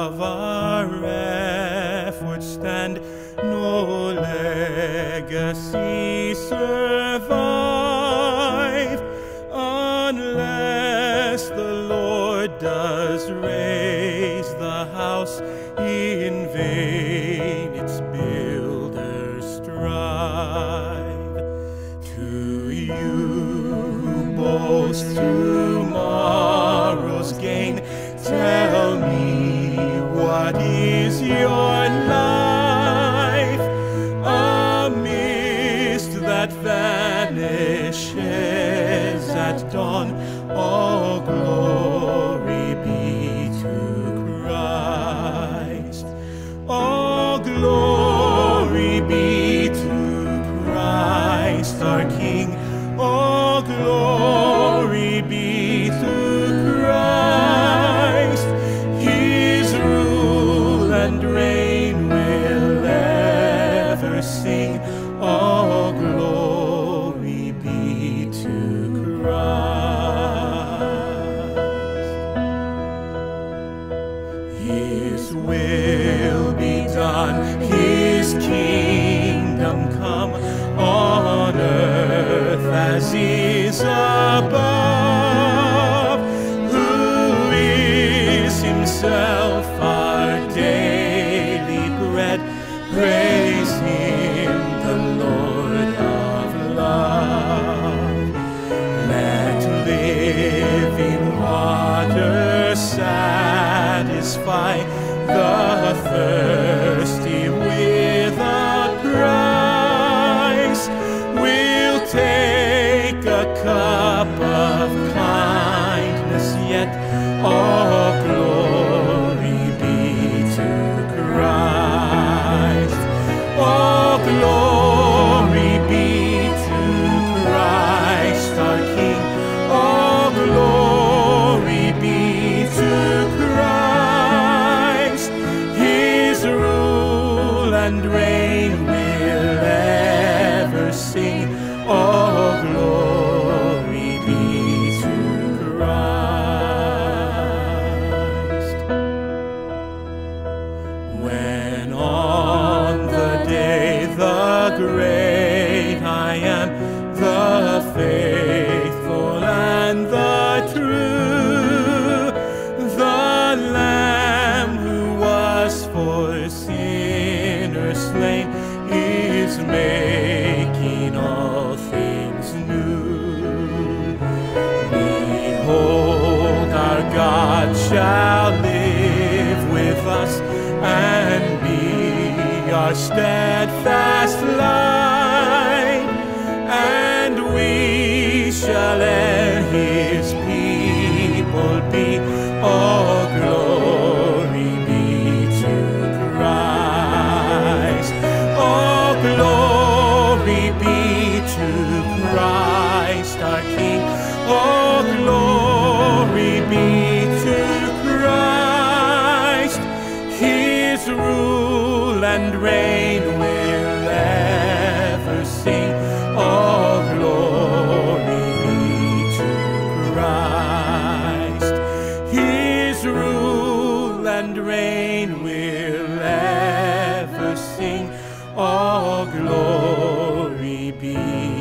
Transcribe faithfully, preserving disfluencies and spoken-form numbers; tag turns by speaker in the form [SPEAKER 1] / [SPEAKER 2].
[SPEAKER 1] of our efforts stand, no legacy survive, unless the Lord does raise the house, in vain its builders strive. To you who boast tomorrow's gain, tell me, what is your life amidst that vanishes at dawn? All glory be to Christ. All glory be to Christ our King. All glory be to Christ. His rule and reign will ever sing. All glory be to Christ. His will be done, His kingdom come, on earth as is above. Who is Himself our daily bread? Praise Him, the Lord of love. Let living water satisfy the thirsty without price. We'll take a cup of kindness, yet all glory be to Christ. All glory be to Christ our King. All glory be to Christ. His rule and reign will ever sing. All glory be to Christ. When on the day the great I am, the faithful and the true, the Lamb who was for sinners slain is making all things new. Behold, our God shall live with us and be our steadfast light, and we shall ere His people be. All glory be to Christ. All glory be to Christ our King. All glory be to Christ. His rule and reign will ever sing. All glory be to Christ. His rule and reign will ever sing. All glory be